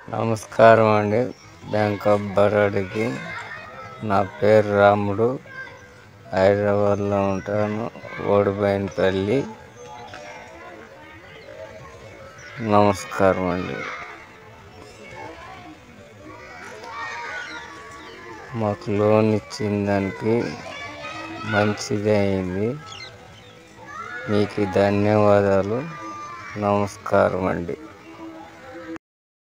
నమస్కారం అండి. Bank of బరోడాకి. నా పేరు రాముడు. హైదరాబాద్లో ఉంటాను, ఓడిపోయినపల్లి. నమస్కారం అండి. మాకు లోన్ ఇచ్చిన దానికి మంచిది అయింది. మీకు ధన్యవాదాలు. నమస్కారం అండి.